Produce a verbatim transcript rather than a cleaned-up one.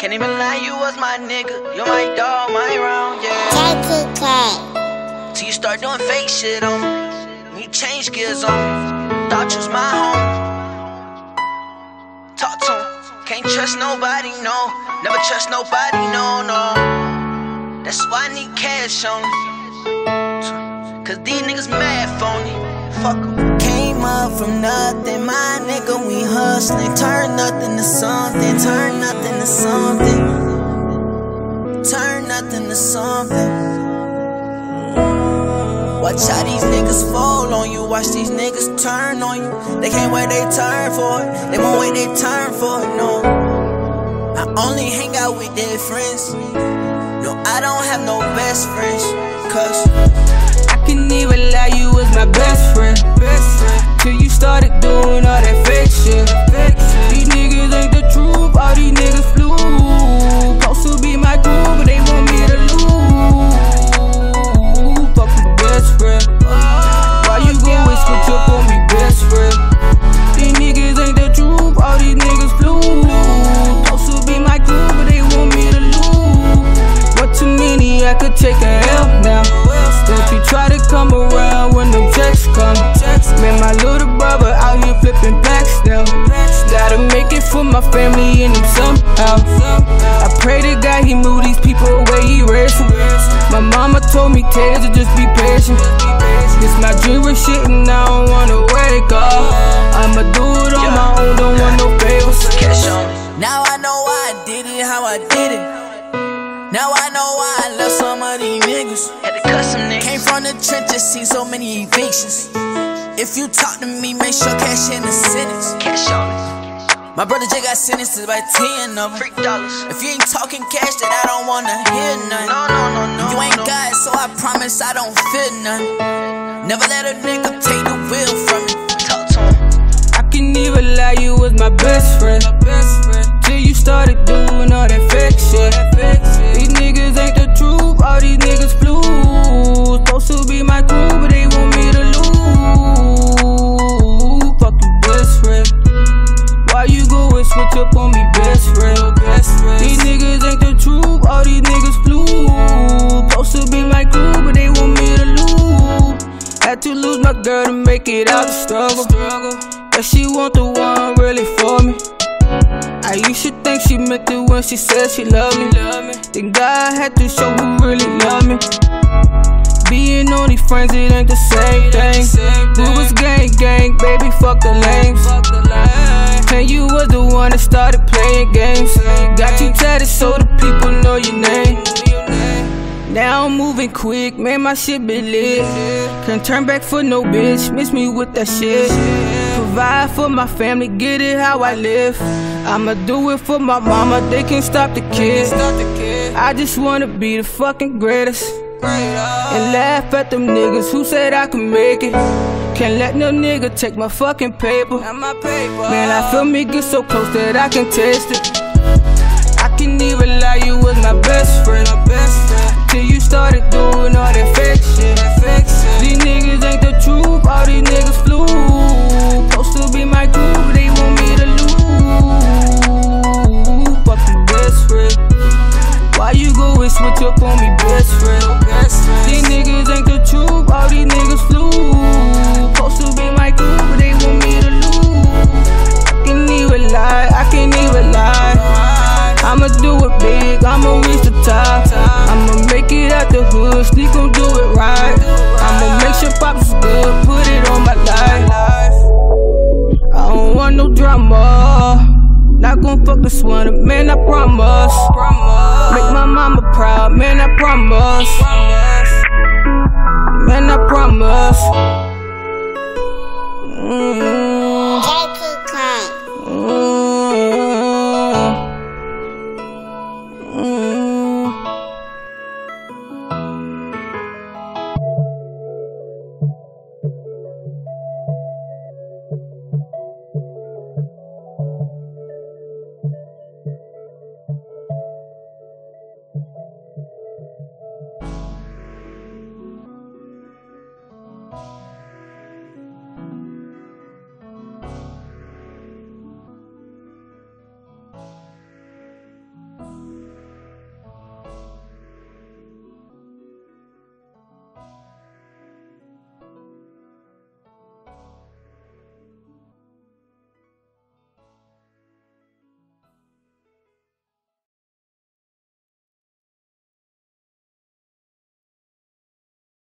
Can't even lie, you was my nigga. You're my dog, my round, yeah. K T K. Till you start doing fake shit on me. When you change gears on me. Thought you was my home. Talk to him. Can't trust nobody, no. Never trust nobody, no, no. That's why I need cash on me. Cause these niggas mad phony. Fuck em. Came up from nothing, my nigga, we hustling. Turn nothing to something, turn nothing to something. Turn nothing to something. Watch how these niggas fall on you, watch these niggas turn on you. They can't wait they turn for it, they won't wait they turn for it, no. I only hang out with their friends. No, I don't have no best friends. Cause I can't even lie, you was my best friend. Till you started doing all that fake shit. These niggas ain't the truth, all these niggas flew. Supposed to be my crew, but they want me to lose. Fuck my best friend. Why you go and switch up on me, best friend? These niggas ain't the truth, all these niggas flew. Supposed to be my crew, but they want me to lose. But too many, I could take a L now. Don't you try to come around when them checks come. Man, my little brother out here flipping packs now. Gotta make it for my family and them somehow. I pray to God he move these people away, he raised them. My mama told me, Taser, just be patient. This my dream with shit and I don't wanna wake up. I'ma do it on my own, don't want no favors. Now I know why I did it, how I did it. Now I know why I love some of these niggas. Had to cut some niggas. Came from the trenches, seen so many evictions. If you talk to me, make sure cash in the sentence. Cash on it. My brother J got sentenced by ten of them. dollars. If you ain't talking cash, then I don't wanna hear nothing. No, no, no, no. You ain't no. God, so I promise I don't feel nothing. Never let a nigga take the wheel from me. Talk to him. I can't even lie, you was my best friend. Till you started doing all that fake shit. These niggas ain't the truth, all these niggas flew. Supposed to be my crew, but they want me to lose. Fuck you, best friend. Why you go and switch up on me, best friend? These niggas ain't the truth, all these niggas flew. Supposed to be my crew, but they want me to lose. Had to lose my girl to make it out the struggle. But she want the one really for me. I used to think she meant it when she said she loved me. Then God had to show who really loved me. Being only friends, it ain't the same thing. We was gang gang, baby, fuck the lames. And you was the one that started playing games. Got you tatted so the people know your name. Now I'm moving quick, man, my shit be lit. Can't turn back for no bitch, miss me with that shit. Provide for my family, get it how I live. I'ma do it for my mama, they can't stop the kid. I just wanna be the fucking greatest. And laugh at them niggas who said I could make it. Can't let no nigga take my fucking paper. Man, I feel me get so close that I can taste it. I can't even lie, you was my best friend. Till you started doing all that fake shit. These niggas ain't the truth, all these niggas flew. Supposed to be my crew, but they want me to lose. Fuck you, best friend. Why you go and switch up on me, best friend? These niggas ain't the truth, all these niggas flew. Supposed to be my crew, but they want me to lose. I can't even lie, I can't even lie. I'ma do it big, I'ma reach the top. I'ma make it out the hood, sneak gon' do it right. I'ma make sure pops is good, put it on my life. I don't want no drama. Not gon' fuck this one, man, I promise. Make my mama proud, man, I promise. Man, I promise. Mm-hmm.